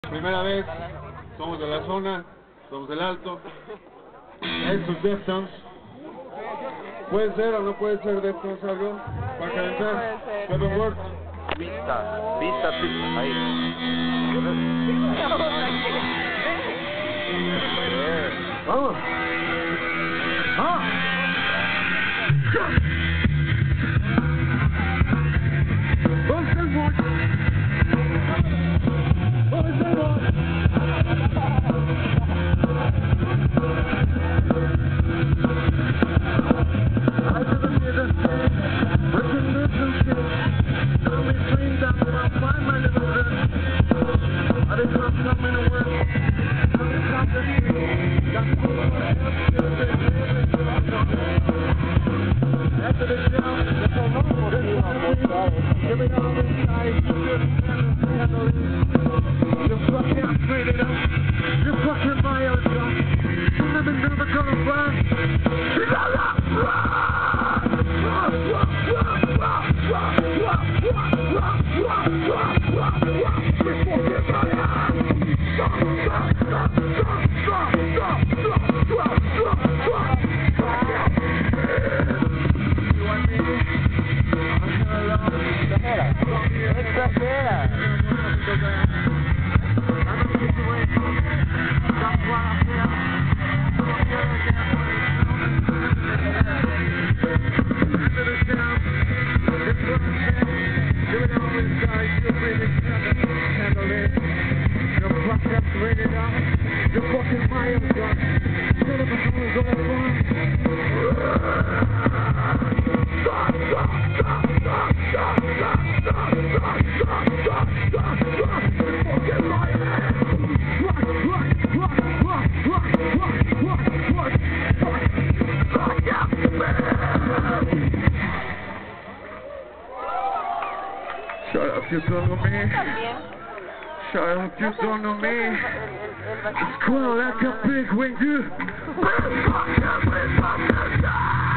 Primera vez, somos de la zona, somos del Alto. Estos Deftones. ¿Puede ser o no puede ser Deftones algo? ¿Para calentar? Seven Words. Pista, ahí. Vamos. ¡Ah! Shut up, you don't know me. Shut up, you don't know me. It's cool like a big wing, dude.